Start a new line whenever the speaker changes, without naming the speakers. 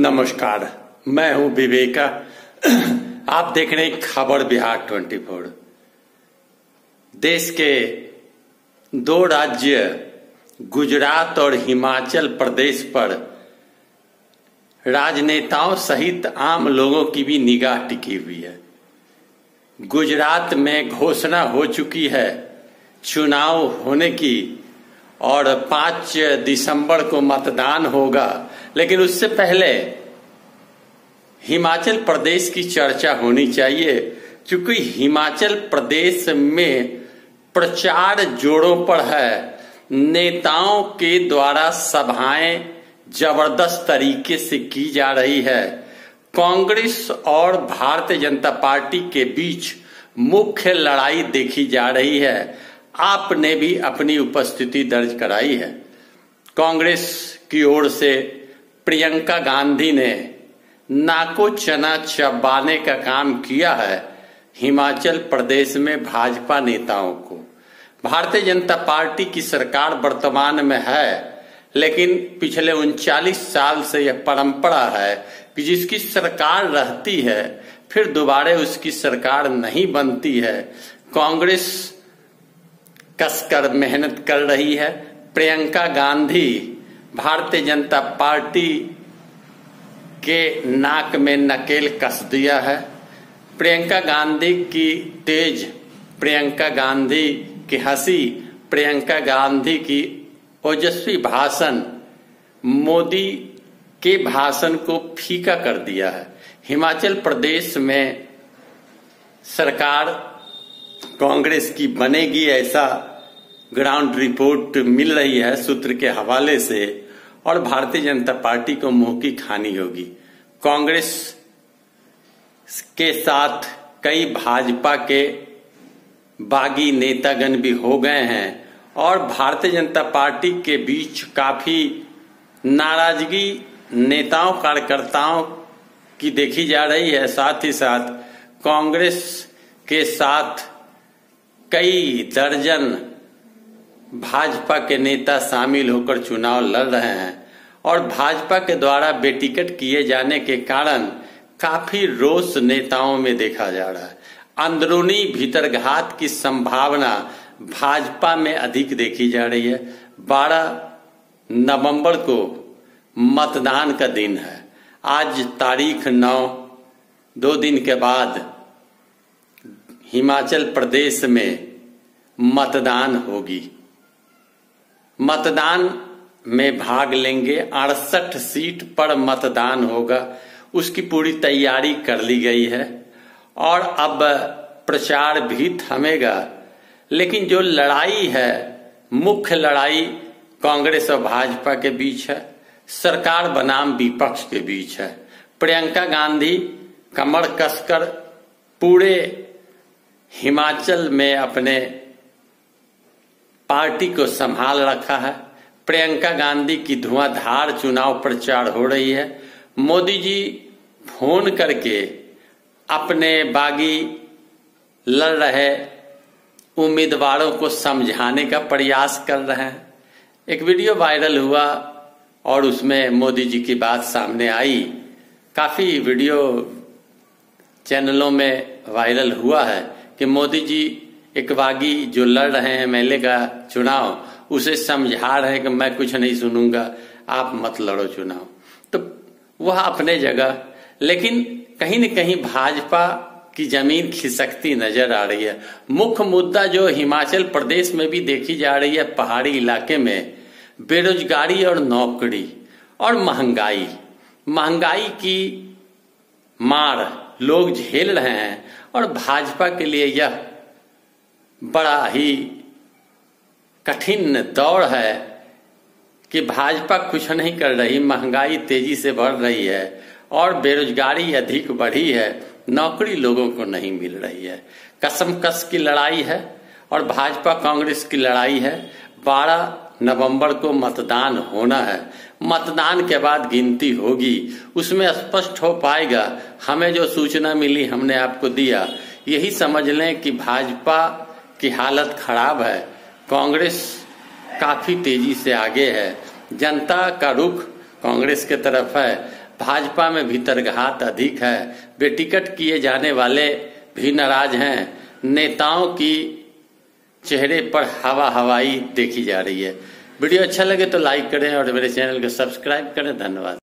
नमस्कार, मैं हूं विवेका। आप देख रहे हैं खबर बिहार 24। देश के दो राज्य गुजरात और हिमाचल प्रदेश पर राजनेताओं सहित आम लोगों की भी निगाह टिकी हुई है। गुजरात में घोषणा हो चुकी है चुनाव होने की और 5 दिसंबर को मतदान होगा, लेकिन उससे पहले हिमाचल प्रदेश की चर्चा होनी चाहिए, क्योंकि हिमाचल प्रदेश में प्रचार जोरों पर है। नेताओं के द्वारा सभाएं जबरदस्त तरीके से की जा रही है। कांग्रेस और भारतीय जनता पार्टी के बीच मुख्य लड़ाई देखी जा रही है। आपने भी अपनी उपस्थिति दर्ज कराई है। कांग्रेस की ओर से प्रियंका गांधी ने नाको चना चबाने का काम किया है हिमाचल प्रदेश में भाजपा नेताओं को। भारतीय जनता पार्टी की सरकार वर्तमान में है, लेकिन पिछले 39 साल से यह परंपरा है कि जिसकी सरकार रहती है फिर दोबारा उसकी सरकार नहीं बनती है। कांग्रेस कसकर मेहनत कर रही है। प्रियंका गांधी भारतीय जनता पार्टी के नाक में नकेल कस दिया है। प्रियंका गांधी की तेज, प्रियंका गांधी की हंसी, प्रियंका गांधी की ओजस्वी भाषण मोदी के भाषण को फीका कर दिया है। हिमाचल प्रदेश में सरकार कांग्रेस की बनेगी, ऐसा ग्राउंड रिपोर्ट मिल रही है सूत्र के हवाले से, और भारतीय जनता पार्टी को मुंह की खानी होगी। कांग्रेस के साथ कई भाजपा के बागी नेतागण भी हो गए हैं और भारतीय जनता पार्टी के बीच काफी नाराजगी नेताओं कार्यकर्ताओं की देखी जा रही है। साथ ही साथ कांग्रेस के साथ कई दर्जन भाजपा के नेता शामिल होकर चुनाव लड़ रहे हैं और भाजपा के द्वारा बेटिकट किए जाने के कारण काफी रोष नेताओं में देखा जा रहा है। अंदरूनी भीतरघात की संभावना भाजपा में अधिक देखी जा रही है। 12 नवंबर को मतदान का दिन है। आज तारीख 9, 2 दिन के बाद हिमाचल प्रदेश में मतदान होगी। मतदान में भाग लेंगे, 68 सीट पर मतदान होगा। उसकी पूरी तैयारी कर ली गई है और अब प्रचार भी थमेगा। लेकिन जो लड़ाई है, मुख्य लड़ाई कांग्रेस और भाजपा के बीच है, सरकार बनाम विपक्ष के बीच है। प्रियंका गांधी कमर कसकर पूरे हिमाचल में अपने पार्टी को संभाल रखा है। प्रियंका गांधी की धुआंधार चुनाव प्रचार हो रही है। मोदी जी फोन करके अपने बागी लड़ रहे उम्मीदवारों को समझाने का प्रयास कर रहे हैं। एक वीडियो वायरल हुआ और उसमें मोदी जी की बात सामने आई। काफी वीडियो चैनलों में वायरल हुआ है कि मोदी जी एक बागी जो लड़ रहे हैं एमएलए का चुनाव, उसे समझा रहे हैं कि मैं कुछ नहीं सुनूंगा, आप मत लड़ो चुनाव। तो वह अपने जगह, लेकिन कहीं न कहीं भाजपा की जमीन खिसकती नजर आ रही है। मुख्य मुद्दा जो हिमाचल प्रदेश में भी देखी जा रही है, पहाड़ी इलाके में बेरोजगारी और नौकरी और महंगाई की मार लोग झेल रहे हैं और भाजपा के लिए यह बड़ा ही कठिन दौर है कि भाजपा कुछ नहीं कर रही। महंगाई तेजी से बढ़ रही है और बेरोजगारी अधिक बढ़ी है, नौकरी लोगों को नहीं मिल रही है। कसमकस की लड़ाई है और भाजपा कांग्रेस की लड़ाई है। 12 नवंबर को मतदान होना है। मतदान के बाद गिनती होगी, उसमें स्पष्ट हो पाएगा। हमें जो सूचना मिली हमने आपको दिया। यही समझ लें कि भाजपा की हालत खराब है, कांग्रेस काफी तेजी से आगे है। जनता का रुख कांग्रेस के तरफ है। भाजपा में भीतरघात अधिक है। बेटिकट किए जाने वाले भी नाराज हैं। नेताओं की चेहरे पर हवाई देखी जा रही है। वीडियो अच्छा लगे तो लाइक करें और मेरे चैनल को सब्सक्राइब करें। धन्यवाद।